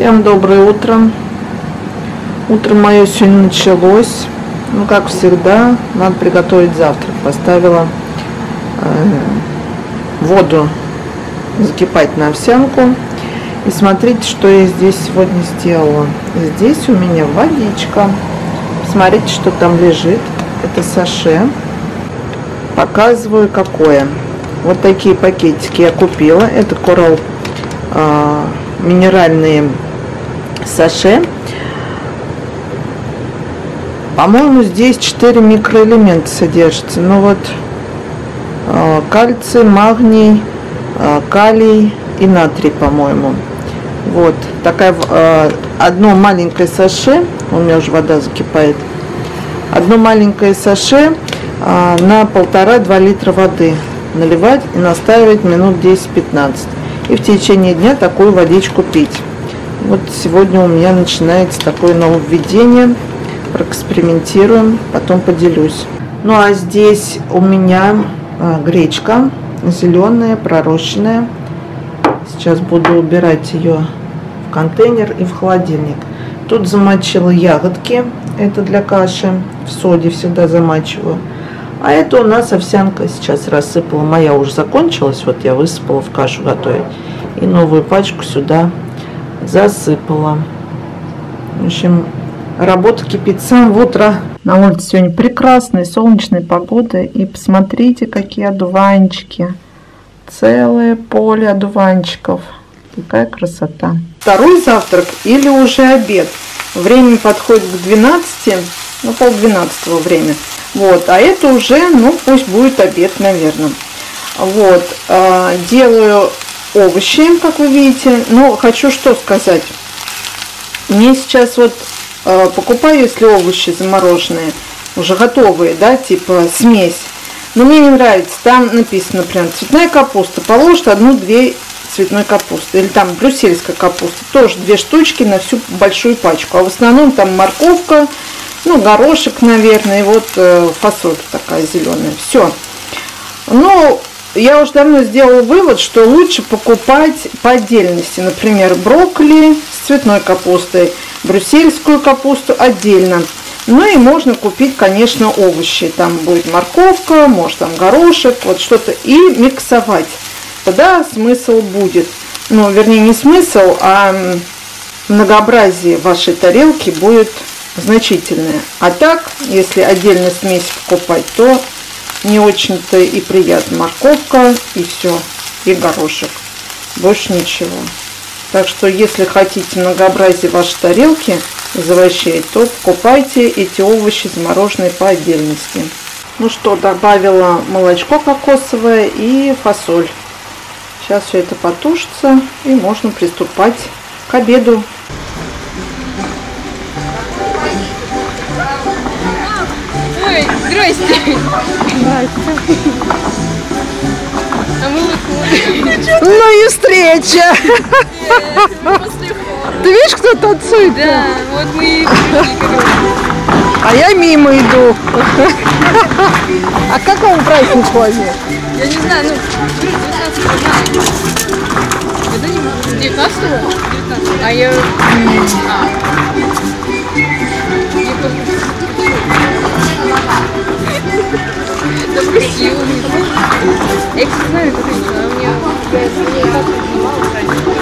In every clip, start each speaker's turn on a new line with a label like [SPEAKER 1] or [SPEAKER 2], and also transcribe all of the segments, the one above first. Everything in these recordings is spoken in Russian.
[SPEAKER 1] Всем доброе утро. Утро мое сегодня началось. Ну, как всегда, надо приготовить завтрак. Поставила воду закипать на овсянку. И смотрите, что я здесь сегодня сделала. Здесь у меня водичка. Смотрите, что там лежит. Это саше. Показываю, какое. Вот такие пакетики я купила. Это Coral минеральные саше. По-моему, здесь 4 микроэлемента содержится. Ну вот кальций, магний, калий и натрий, по-моему. Вот такая одно маленькое саше. У меня уже вода закипает. Одно маленькое саше на 1,5-2 литра воды наливать и настаивать минут 10-15. И в течение дня такую водичку пить. Вот сегодня у меня начинается такое нововведение. Проэкспериментируем, потом поделюсь. Ну а здесь у меня гречка зеленая, пророщенная. Сейчас буду убирать ее в контейнер и в холодильник. Тут замочила ягодки. Это для каши. В соде всегда замачиваю. А это у нас овсянка. Сейчас рассыпала. Моя уже закончилась. Вот я высыпала в кашу готовить. И новую пачку сюда засыпала. В общем, работа кипит с самого утра. На улице сегодня прекрасная солнечная погода. И посмотрите, какие одуванчики. Целое поле одуванчиков. Какая красота. Второй завтрак или уже обед. Время подходит к 12. Ну, 11:30 время. Вот, а это уже, ну, пусть будет обед, наверное. Вот, делаю овощи, как вы видите. Но хочу что сказать. Мне сейчас вот покупаю, если овощи замороженные, уже готовые, да, типа смесь. Но мне не нравится. Там написано, например, цветная капуста. Положит 1-2 цветной капусты. Или там брюссельская капуста. Тоже 2 штучки на всю большую пачку. А в основном там морковка, ну, горошек, наверное, и вот фасоль такая зеленая. Все. Ну, я уже давно сделала вывод, что лучше покупать по отдельности. Например, брокколи с цветной капустой, брюссельскую капусту отдельно. Ну и можно купить, конечно, овощи. Там будет морковка, может там горошек, вот что-то. И миксовать. Тогда смысл будет. Ну, вернее, не смысл, а многообразие вашей тарелки будет значительное. А так, если отдельно смесь покупать, то не очень-то и приятно. Морковка и все, и горошек. Больше ничего. Так что, если хотите многообразие вашей тарелки из овощей, то покупайте эти овощи замороженные по отдельности. Ну что, добавила молочко кокосовое и фасоль. Сейчас все это потушится и можно приступать к обеду.
[SPEAKER 2] Ой, здрасте. Здрасте. А мы вот...
[SPEAKER 1] Ну и встреча! Ты видишь, кто танцует?
[SPEAKER 2] Да, вот мы и пришли,
[SPEAKER 1] а я мимо иду. А к какому празднику они?
[SPEAKER 2] я не знаю, ну, 19-го? А я... Допустил. Я, кстати, знаю, как это, а у меня... Я так снимала раньше.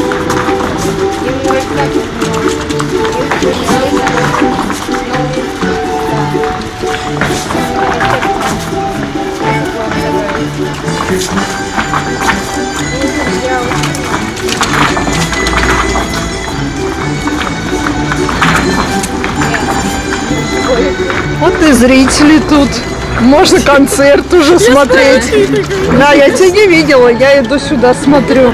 [SPEAKER 1] Вот и зрители тут. Можно концерт уже смотреть. Да, я тебя не видела, я иду сюда, смотрю.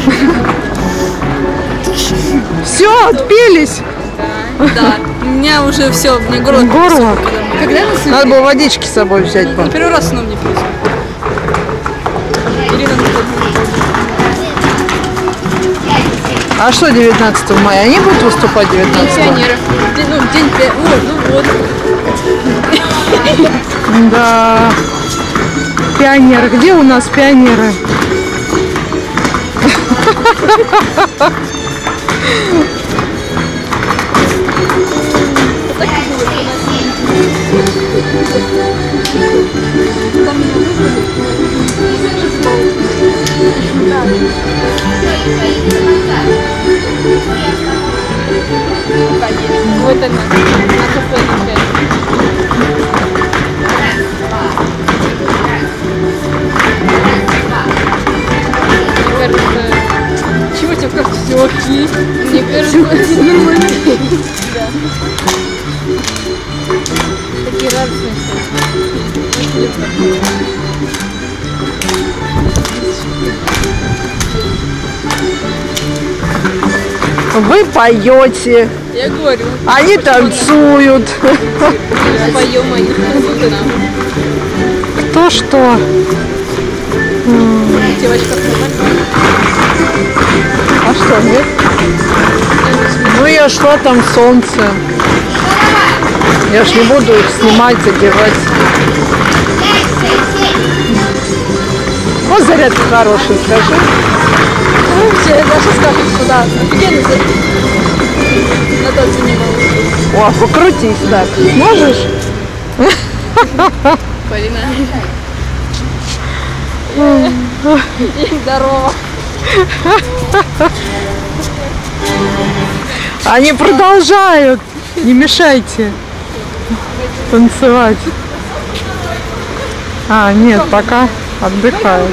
[SPEAKER 1] Все, отпились.
[SPEAKER 2] Да, у меня уже все, мне горло.
[SPEAKER 1] Горло?
[SPEAKER 2] Когда нас...
[SPEAKER 1] Надо было водички с собой взять.
[SPEAKER 2] Первый раз сном не пьют. Ирина,
[SPEAKER 1] А что 19 мая? Они будут выступать 19
[SPEAKER 2] День пионера. День пионера. Ну вот.
[SPEAKER 1] Да. Пионеры. Где у нас пионеры?
[SPEAKER 2] Вот она, наша следующая. Мне кажется, чего тебе как все окей? Мне кажется, это нормально. Да. Такие радостные все.
[SPEAKER 1] Вы поете,
[SPEAKER 2] Я говорю.
[SPEAKER 1] они танцуют.
[SPEAKER 2] Поем, они танцуют нам.
[SPEAKER 1] Кто что?
[SPEAKER 2] Девочка нормально.
[SPEAKER 1] А что, нет? Ну я шла, там солнце. Я ж не буду их снимать, одевать. Вот зарядка хорошая, скажи.
[SPEAKER 2] Ну, все, Даша скажет, что да, офигенно зарядка. На танце не могу.
[SPEAKER 1] О, покрутись так. Можешь?
[SPEAKER 2] Полина. Здорово.
[SPEAKER 1] Они продолжают. Не мешайте танцевать. А, нет, пока отдыхаю.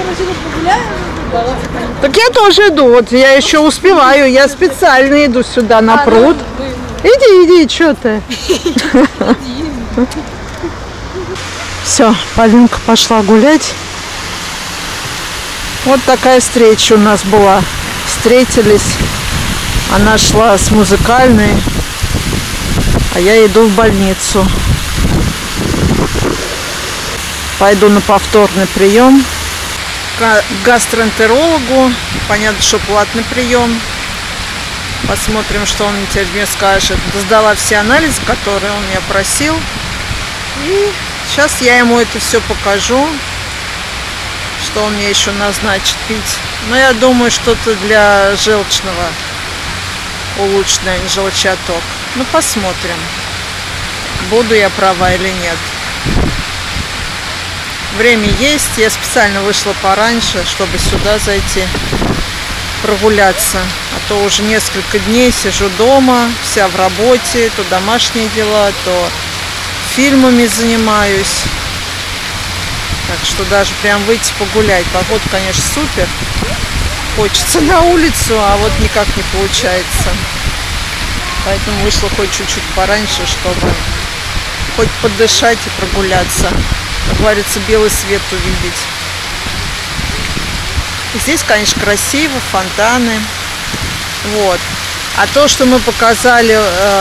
[SPEAKER 1] Так я тоже иду. Вот я еще успеваю. Я специально иду сюда на пруд. Иди, что ты? Все, Полинка пошла гулять. Вот такая встреча у нас была. Встретились. Она шла с музыкальной, а я иду в больницу. Пойду на повторный прием к гастроэнтерологу. Понятно, что платный прием. Посмотрим, что он теперь мне скажет. Сдала все анализы, которые он меня просил. И сейчас я ему это все покажу, что он мне еще назначит пить. Но я думаю, что-то для желчного, улучшенный желчаток. Ну, посмотрим, буду я права или нет. Время есть. Я специально вышла пораньше, чтобы сюда зайти, прогуляться. А то уже несколько дней сижу дома, вся в работе, то домашние дела, то фильмами занимаюсь. Так что даже прям выйти погулять. Погода, конечно, супер. Хочется на улицу, а вот никак не получается. Поэтому вышла хоть чуть-чуть пораньше, чтобы хоть подышать и прогуляться. Как говорится, белый свет увидеть. И здесь, конечно, красиво, фонтаны. Вот. А то, что мы показали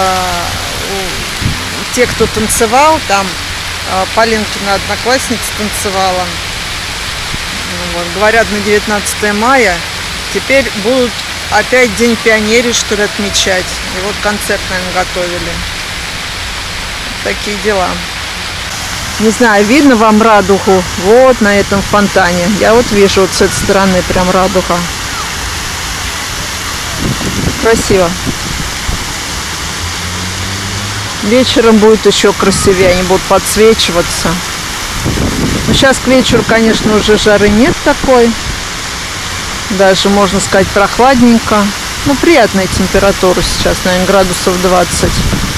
[SPEAKER 1] те, кто танцевал, там Полинкина одноклассница танцевала. Вот. Говорят, на 19 мая теперь будут опять День пионерии, что ли, отмечать. И вот концерт, наверное, готовили. Такие дела. Не знаю, видно вам радугу? Вот на этом фонтане. Я вот вижу вот с этой стороны прям радуга. Красиво. Вечером будет еще красивее, они будут подсвечиваться. Но сейчас к вечеру, конечно, уже жары нет такой. Даже, можно сказать, прохладненько. Ну, приятная температура сейчас, наверное, градусов 20.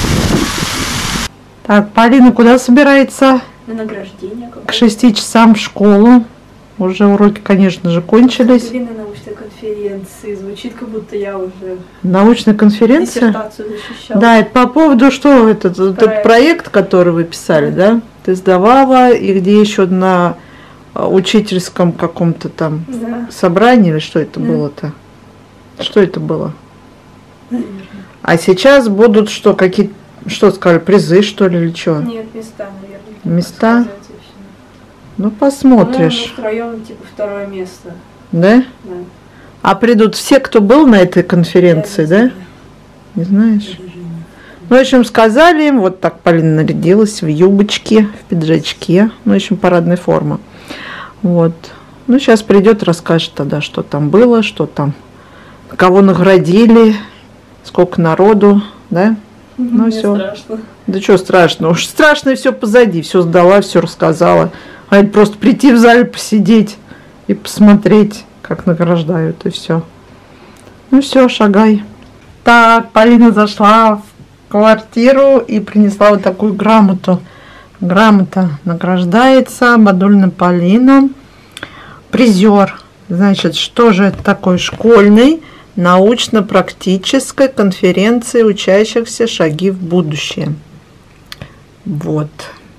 [SPEAKER 1] Так, Полина куда собирается?
[SPEAKER 3] На награждение.
[SPEAKER 1] К 6 часам в школу. Уже уроки, конечно же, кончились.
[SPEAKER 3] На научной конференции. Звучит, как будто я уже
[SPEAKER 1] Научная конференция?
[SPEAKER 3] диссертацию защищала.
[SPEAKER 1] Да, это по поводу, что этот проект, который вы писали, да? Ты сдавала, и где еще на учительском каком-то там собрании, или что это было-то? Что это было?
[SPEAKER 3] Наверное.
[SPEAKER 1] А сейчас будут что, какие-то, что сказали, призы, что ли, или что?
[SPEAKER 3] Нет, места, наверное.
[SPEAKER 1] Места?
[SPEAKER 3] Сказать,
[SPEAKER 1] Ну, посмотришь.
[SPEAKER 3] мы втроем, типа, второе место.
[SPEAKER 1] Да?
[SPEAKER 3] Да.
[SPEAKER 1] А придут все, кто был на этой конференции,
[SPEAKER 3] Я
[SPEAKER 1] да?
[SPEAKER 3] не знаю.
[SPEAKER 1] Не знаешь?
[SPEAKER 3] Даже не.
[SPEAKER 1] Ну, в общем, сказали им, вот так Полина нарядилась в юбочке, в пиджачке, ну, в общем, парадная форма. Вот. Ну, сейчас придет, расскажет тогда, что там было, что там, кого наградили, сколько народу, да? Ну,
[SPEAKER 3] Мне
[SPEAKER 1] все.
[SPEAKER 3] страшно.
[SPEAKER 1] Да что страшно? Уж страшно все позади, все сдала, все рассказала. А это просто прийти в зале, посидеть и посмотреть, как награждают, и все. Ну все, шагай. Так, Полина зашла в квартиру и принесла вот такую грамоту. Грамота награждается Бадулина Полина, призер. Значит, что же это такое? Школьной научно-практической конференции учащихся «Шаги в будущее». Вот.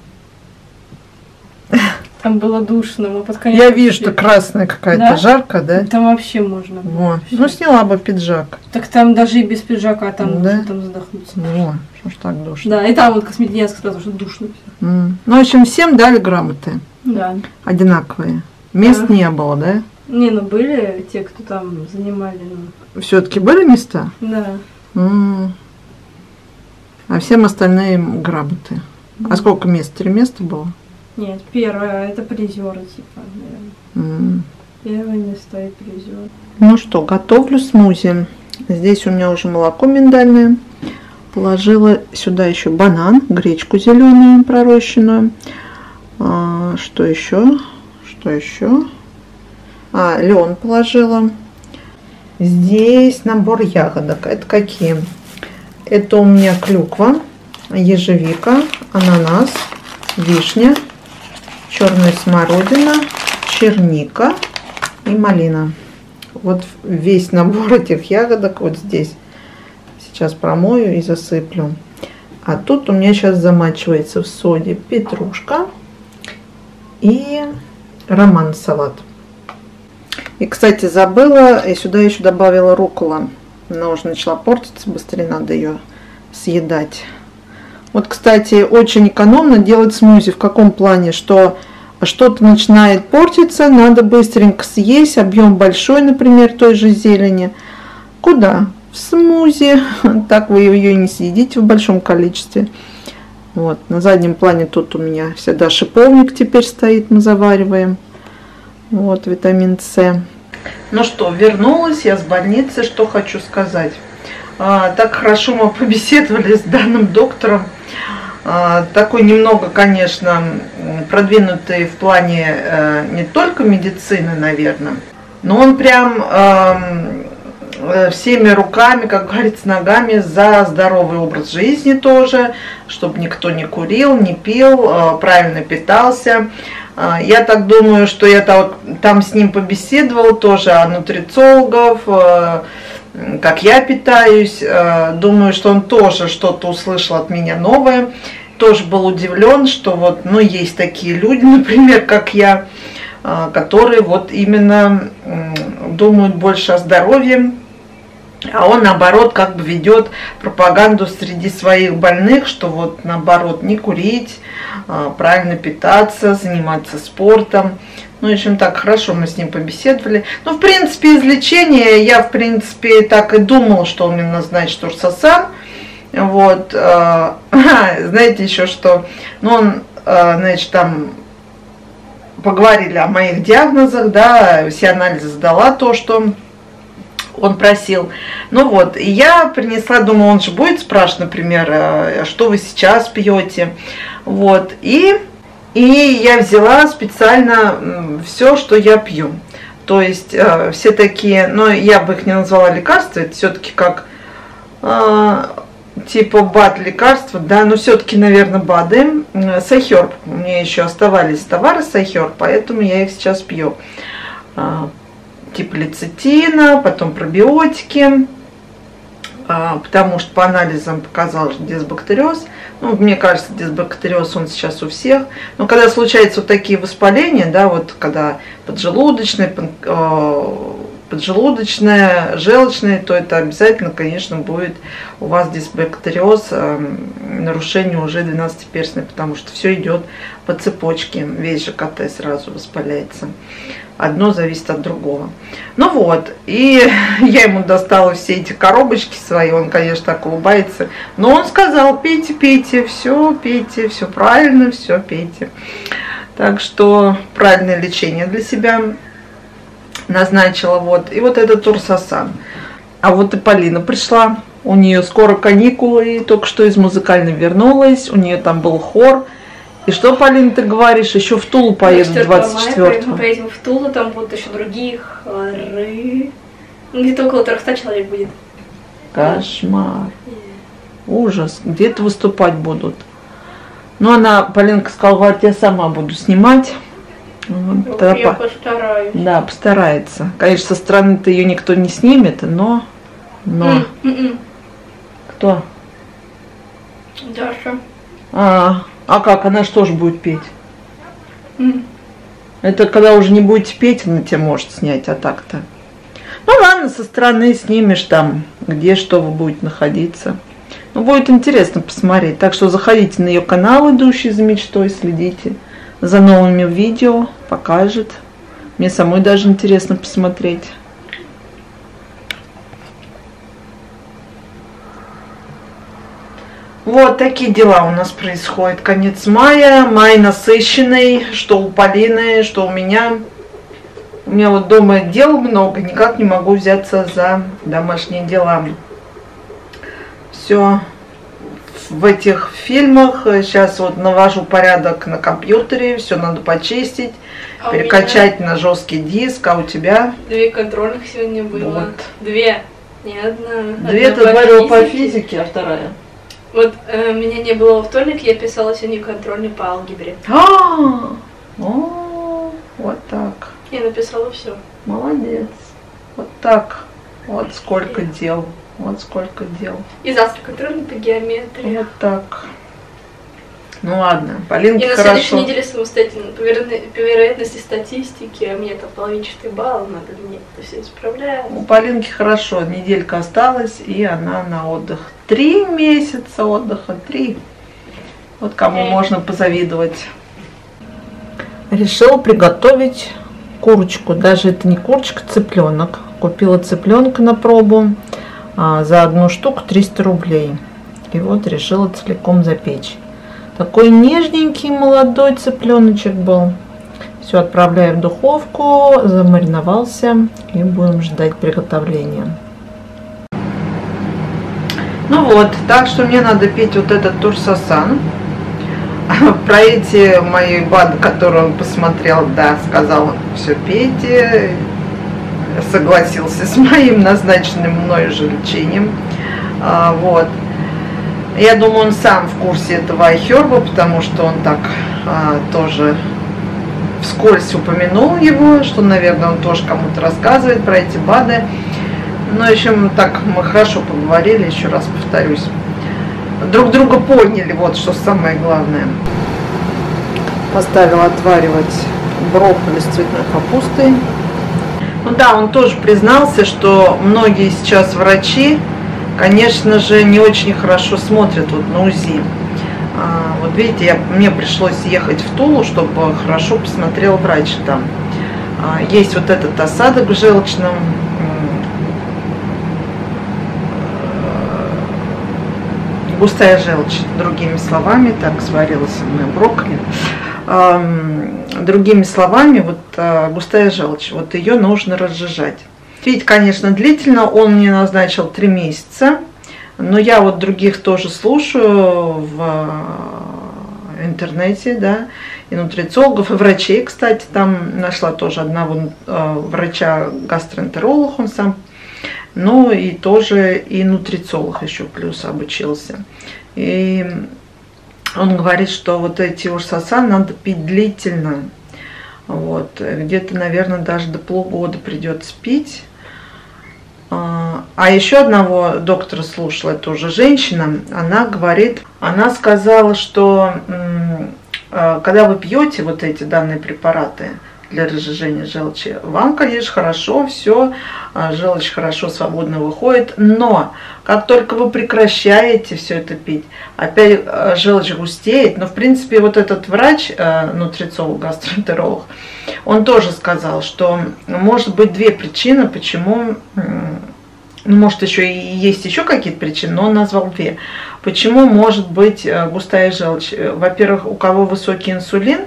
[SPEAKER 3] Там было душно, мы под конец.
[SPEAKER 1] Я вижу, что красная какая-то,
[SPEAKER 3] Да?
[SPEAKER 1] жарко, да?
[SPEAKER 3] Там вообще можно было.
[SPEAKER 1] Вот. Ну, сняла бы пиджак.
[SPEAKER 3] Так там даже и без пиджака, там
[SPEAKER 1] Да?
[SPEAKER 3] можно там задохнуться.
[SPEAKER 1] Вот, что ж так душно.
[SPEAKER 3] Да, и там вот Космединец сказал, что душно.
[SPEAKER 1] Ну, в общем, всем дали грамоты
[SPEAKER 3] Да.
[SPEAKER 1] одинаковые. Мест
[SPEAKER 3] Да.
[SPEAKER 1] не было, да?
[SPEAKER 3] Не, ну были те, кто там занимали, ну,
[SPEAKER 1] Все-таки были места?
[SPEAKER 3] да.
[SPEAKER 1] А всем остальные грамоты. А сколько мест? 3 места было?
[SPEAKER 3] Нет, первое, это призеры, типа, наверное. Первое место и призер.
[SPEAKER 1] Ну что, готовлю смузи. Здесь у меня уже молоко миндальное. Положила сюда еще банан, гречку зеленую пророщенную. Что еще? Что еще? Лен положила. Здесь набор ягодок. Это какие? Это у меня клюква, ежевика, ананас, вишня, черная смородина, черника и малина. Вот весь набор этих ягодок вот здесь. Сейчас промою и засыплю. А тут у меня сейчас замачивается в соде петрушка и роман-салат. И, кстати, забыла, и сюда еще добавила руккола. Она уже начала портиться, быстрее надо ее съедать. Вот, кстати, очень экономно делать смузи. В каком плане? Что что-то начинает портиться, надо быстренько съесть. Объем большой, например, той же зелени. Куда? В смузи. Так вы ее и не съедите в большом количестве. Вот, на заднем плане тут у меня всегда шиповник теперь стоит, мы завариваем. Вот, витамин С. Ну что, вернулась я с больницы, что хочу сказать. Так хорошо мы побеседовали с данным доктором. Такой немного, конечно, продвинутый в плане не только медицины, наверное, но он прям всеми руками, как говорится, ногами за здоровый образ жизни тоже, чтобы никто не курил, не пил, правильно питался. Я так думаю, что я там с ним побеседовала тоже о нутрициологов, как я питаюсь. Думаю, что он тоже что-то услышал от меня новое. Тоже был удивлен, что вот, ну, есть такие люди, например, как я, которые вот именно думают больше о здоровье. А он, наоборот, как бы ведет пропаганду среди своих больных, что вот, наоборот, не курить, правильно питаться, заниматься спортом. Ну, в общем, так хорошо мы с ним побеседовали. Ну, в принципе, из лечения я, в принципе, так и думала, что он мне назначит Урсасан. Вот. Знаете еще что? Ну, он, значит, там поговорили о моих диагнозах, да, все анализы сдала, то, что он просил. Ну вот, и я принесла, думаю, он же будет спрашивать, например, что вы сейчас пьете. Вот, и я взяла специально все, что я пью. То есть все такие, но я бы их не назвала лекарства, это все-таки как типа БАД лекарства, да, но все-таки, наверное, БАДы. Сайхерб, у меня еще оставались товары Сайхерб, поэтому я их сейчас пью. Типа лецитина, потом пробиотики, потому что по анализам показалось дисбактериоз. Ну, мне кажется, дисбактериоз он сейчас у всех. Но когда случаются вот такие воспаления, да, вот когда поджелудочные, желчные, то это обязательно, конечно, будет у вас дисбактериоз, нарушение уже 12-перстной, потому что все идет по цепочке, весь ЖКТ сразу воспаляется. Одно зависит от другого. Ну вот, и я ему достала все эти коробочки свои, он, конечно, так улыбается, но он сказал: пейте, пейте, все правильно, все пейте. Так что правильное лечение для себя назначила. Вот. И вот этот Урсасан. А вот и Полина пришла, у нее скоро каникулы, только что из музыкальной вернулась, у нее там был хор. И что, Полина, ты говоришь, еще в Тулу поеду 24-го?
[SPEAKER 2] Мы поедем в Тулу, там будут еще другие хоры. Где-то около 300 человек будет.
[SPEAKER 1] Кошмар. Ужас. Где-то выступать будут. Но она, Полинка сказала, говорит, я сама буду снимать. Вот,
[SPEAKER 3] Я постараюсь.
[SPEAKER 1] Да, постарается. Конечно, со стороны-то ее никто не снимет, но... Кто?
[SPEAKER 3] Даша.
[SPEAKER 1] А как? Она что же будет петь? Это когда уже не будете петь, она тебя может снять, а так-то. Ну ладно, со стороны снимешь там, где что вы будете находиться. Ну, будет интересно посмотреть. Так что заходите на ее канал «Идущий за мечтой», следите за новыми видео, покажет. Мне самой даже интересно посмотреть. Вот такие дела у нас происходят. Конец мая, май насыщенный, что у Полины, что у меня. У меня вот дома дел много, никак не могу взяться за домашние дела. Все в этих фильмах. Сейчас вот навожу порядок на компьютере, все надо почистить, перекачать на жесткий диск. А у тебя?
[SPEAKER 2] 2 контрольных сегодня было. Вот. 2, не одна.
[SPEAKER 1] 2 ты говорила по физике, а вторая?
[SPEAKER 2] Вот меня не было во вторник, я писала сегодня контрольный по алгебре.
[SPEAKER 1] Вот так.
[SPEAKER 2] Я написала все.
[SPEAKER 1] Молодец. Вот так. Вот сколько дел. Вот сколько дел.
[SPEAKER 2] И завтра контрольный по геометрии.
[SPEAKER 1] Вот так. Ну ладно, Полинке
[SPEAKER 2] хорошо. И на следующей неделе самостоятельно. По вероятности статистики, а мне это половинчатый балл, надо мне это все исправлять.
[SPEAKER 1] У Полинки хорошо, неделька осталась, и она на отдых. 3 месяца отдыха, 3. Вот кому можно позавидовать. Решила приготовить курочку. Даже это не курочка, цыпленок. Купила цыпленка на пробу. За 1 штуку 300 рублей. И вот решила целиком запечь. Такой нежненький молодой цыпленочек был. Все отправляю в духовку, замариновался, и будем ждать приготовления. Ну вот, так что мне надо петь вот этот Турсасан. Про эти мои БАДы, которые он посмотрел, да, сказал, все пейте. Согласился с моим назначенным мною же лечением. Вот. Я думаю, он сам в курсе этого айхерба, потому что он так тоже вскользь упомянул его, что, наверное, он тоже кому-то рассказывает про эти БАДы. Но еще так мы хорошо поговорили, еще раз повторюсь. Друг друга поняли, вот что самое главное. Поставила отваривать брокколи с цветной капустой. Ну да, он тоже признался, что многие сейчас врачи, конечно же, не очень хорошо смотрят вот на УЗИ. Вот видите, мне пришлось ехать в Тулу, чтобы хорошо посмотрел врач там. Есть вот этот осадок в желчном, густая желчь, другими словами, так сварилась у меня брокколи. Другими словами, вот густая желчь, вот ее нужно разжижать. Видите, конечно, длительно, он мне назначил 3 месяца, но я вот других тоже слушаю в интернете, да, и нутрициологов, и врачей, кстати, там нашла тоже одного врача-гастроэнтеролог, он сам, ну и тоже и нутрициолог еще плюс обучился. И он говорит, что вот эти Турсасан надо пить длительно. Вот. Где-то, наверное, даже до полугода придется пить. А еще одного доктора слушала, это уже женщина, она говорит, она сказала, что когда вы пьете вот эти данные препараты для разжижения желчи, вам, конечно, хорошо, все, желчь хорошо, свободно выходит, но как только вы прекращаете все это пить, опять желчь густеет. Но в принципе вот этот врач, нутрициолог, гастроэнтеролог, он тоже сказал, что может быть 2 причины, почему, ну, может еще и есть еще какие-то причины, но он назвал 2. Почему может быть густая желчь? Во-первых, у кого высокий инсулин,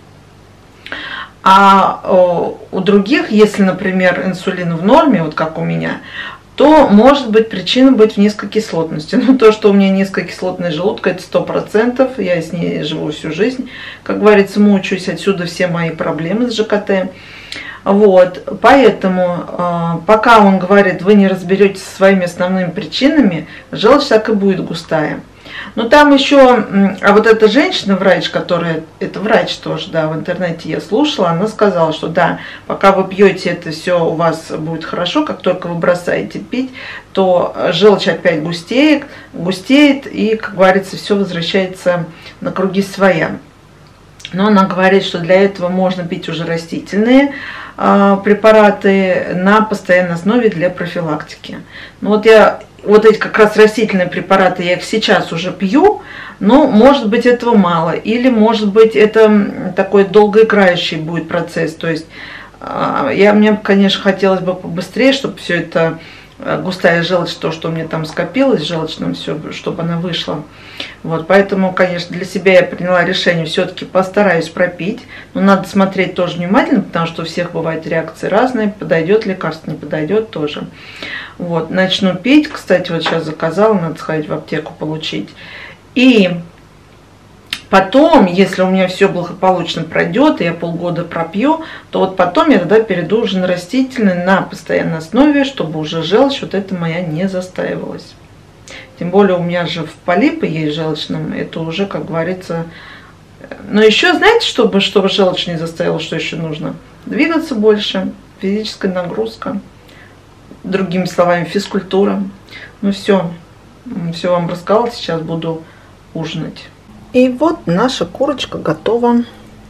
[SPEAKER 1] а у других, если, например, инсулин в норме, вот как у меня, то может быть причина быть в низкокислотности. Но то, что у меня низкокислотная желудка, это 100%, я с ней живу всю жизнь. Как говорится, мучаюсь, отсюда все мои проблемы с ЖКТ. Вот, поэтому, пока он говорит, вы не разберетесь со своими основными причинами, желчь так и будет густая. Но там еще, а вот эта женщина-врач, которая, это врач тоже, да, в интернете я слушала, она сказала, что да, пока вы пьете это все, у вас будет хорошо, как только вы бросаете пить, то желчь опять густеет, и, как говорится, все возвращается на круги своя. Но она говорит, что для этого можно пить уже растительные препараты на постоянной основе для профилактики. Ну вот эти как раз растительные препараты, я их сейчас уже пью, но может быть этого мало, или может быть это такой долгоиграющий будет процесс. То есть мне, конечно, хотелось бы побыстрее, чтобы все это густая желчь, то, что у меня там скопилось в желчном, все, чтобы она вышла. Вот, поэтому, конечно, для себя я приняла решение, все-таки постараюсь пропить. Но надо смотреть тоже внимательно, потому что у всех бывают реакции разные. Подойдет лекарство, не подойдет тоже. Вот, начну пить. Кстати, вот сейчас заказала, надо сходить в аптеку получить. И потом, если у меня все благополучно пройдет, и я полгода пропью, то вот потом я тогда перейду уже на растительный, на постоянной основе, чтобы уже желчь вот эта моя не застаивалась. Тем более у меня же в полипы есть желчном, это уже, как говорится... Но еще, знаете, чтобы желчь не застаивалась, что еще нужно? Двигаться больше, физическая нагрузка, другими словами, физкультура. Ну все вам рассказала, сейчас буду ужинать. И вот наша курочка готова.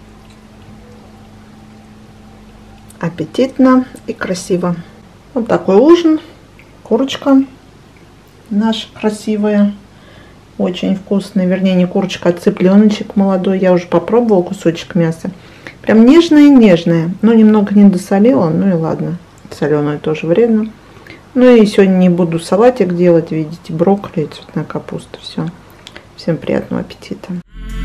[SPEAKER 1] Аппетитно и красиво. Вот такой ужин. Курочка наша красивая. Очень вкусная. Вернее, не курочка, а цыпленочек молодой. Я уже попробовала кусочек мяса. Прям нежная-нежная. Но немного не досолила. Ну и ладно. Соленое тоже вредно. Ну и сегодня не буду салатик делать. Видите, брокколи и цветная капуста. Все. Всем приятного аппетита.